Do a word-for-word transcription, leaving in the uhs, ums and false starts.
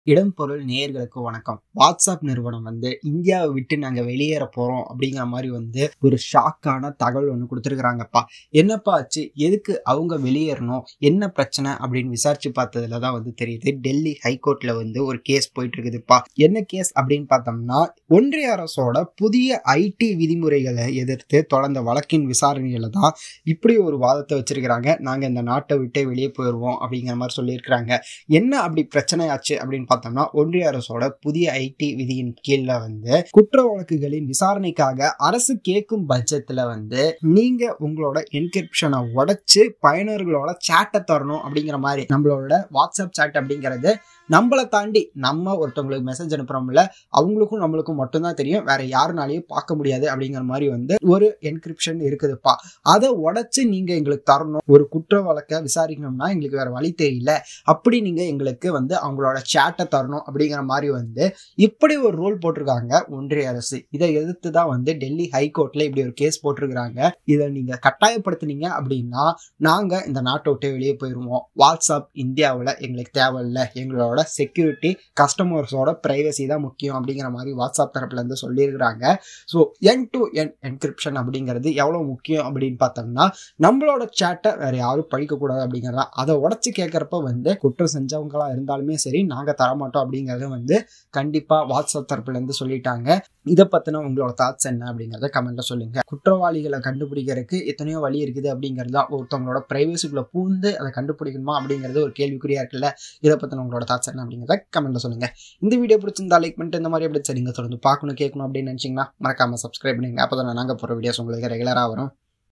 இடம் பொருள் நேயர்களுக்கு வணக்கம். வாட்ஸ்அப் நிறுவனம் வந்து இந்தியாவை விட்டு நாங்க வெளியேற போறோம் அப்படிங்கிற மாதிரி வந்து ஒரு ஷாக்கான தகவல் ஒன்று கொடுத்துருக்குறாங்கப்பா. என்னப்பா ஆச்சு, எதுக்கு அவங்க வெளியேறணும், என்ன பிரச்சனை அப்படின்னு விசாரிச்சு பார்த்ததுல தான் வந்து தெரியுது. டெல்லி ஹைகோர்ட்ல வந்து ஒரு கேஸ் போயிட்டு இருக்குதுப்பா. என்ன கேஸ் அப்படின்னு பார்த்தோம்னா, ஒன்றிய அரசோட புதிய ஐடி விதிமுறைகளை எதிர்த்து தொடர்ந்த வழக்கின் விசாரணையில தான் இப்படி ஒரு வாதத்தை வச்சிருக்கிறாங்க. நாங்க இந்த நாட்டை விட்டு வெளியே போயிடுவோம் அப்படிங்கிற மாதிரி சொல்லியிருக்கிறாங்க. என்ன அப்படி பிரச்சனையாச்சு அப்படின்னு பார்த்தோம்னா, ஒன்றிய அரசோட புதிய ஐடி விதியின் கீழ வந்து குற்ற வழக்குகளின் விசாரணைக்காக அரசு கேட்கும் பட்ஜெட்ல வந்து நீங்க உங்களோட என்கிரிப்ஷனை உடைச்சு பயனர்களோட சேட்டை தரணும் அப்படிங்கிற மாதிரி. நம்மளோட வாட்ஸ்அப் சேட் அப்படிங்கிறது நம்மளை தாண்டி நம்ம ஒருத்தவங்களுக்கு மெசேஜ் அனுப்புறோம்ல, அவங்களுக்கும் நம்மளுக்கும் மட்டும்தான் தெரியும், வேற யாருனாலையும் பார்க்க முடியாது அப்படிங்கிற மாதிரி வந்து ஒரு என்கிரிப்ஷன் இருக்குதுப்பா. அதை உடைச்சு நீங்க எங்களுக்கு தரணும், ஒரு குற்ற வழக்கை விசாரிக்கணும்னா எங்களுக்கு வேற வழி தெரியல, அப்படி நீங்க எங்களுக்கு வந்து அவங்களோட சேட்டை தரணும் அப்படிங்கிற மாதிரி வந்து இப்படி ஒரு ரூல் போட்டிருக்காங்க ஒன்றிய அரசு. இதை எதிர்த்து தான் வந்து டெல்லி ஹைகோர்ட்ல இப்படி ஒரு கேஸ் போட்டிருக்கிறாங்க. இதை நீங்க கட்டாயப்படுத்தினீங்க அப்படின்னா நாங்க இந்த நாட்டை விட்டு வெளியே போயிருவோம், வாட்ஸ்அப் இந்தியாவில் எங்களுக்கு தேவையில்லை, எங்களோட செக்யூரிட்டி கஸ்டமர்ஸோட பிரைவசி தான் முக்கியம் அப்படிங்கிற மாதிரி வாட்ஸ்அப் தரப்புல இருந்து சொல்லியிருக்கிறாங்க. So end to end encryption அப்படிங்கிறது எவ்வளவு முக்கியம் அப்படின்னு பார்த்தோம்னா, நம்மளோட சேட்டை வேற யாரும் படிக்கக்கூடாது அப்படிங்கிறதா. அதை உடச்சு கேட்கறப்ப வந்து குற்றம் செஞ்சவங்களா இருந்தாலுமே சரி நாங்க தரமாட்டோம் அப்படிங்கறத வந்து கண்டிப்பா வாட்ஸ்அப் தரப்புல இருந்து சொல்லிட்டாங்க. இதை பத்தின உங்களோட தாட்ஸ் என்ன அப்படிங்கறத கமெண்ட்ல சொல்லுங்க. குற்றவாளிகளை கண்டுபிடிக்கிறதுக்கு எத்தனையோ வழி இருக்குது அப்படிங்கிறது தான். ஒருத்தவங்களோட பிரைவசிக்குள்ள பூந்து அதை கண்டுபிடிக்கணுமா அப்படிங்கிறது ஒரு கேள்விக்குறியா இருக்குல்ல. இதை பத்தின உங்களோட தாட்ஸ் என்ன அப்படிங்கிறத கமெண்ட்ல சொல்லுங்க. இந்த வீடியோ பிடிச்சிருந்தா லைக் பண்ணிட்டு இந்த மாதிரி எப்படி நீங்க தொடர்ந்து பார்க்கணும் கேட்கணும் அப்படின்னு நினைச்சீங்கன்னா மறக்காம சப்ஸ்கிரைப் பண்ணுங்க. அப்பதான் நாங்க போற வீடியோஸ் உங்களுக்கு ரெகுலரா வரும்.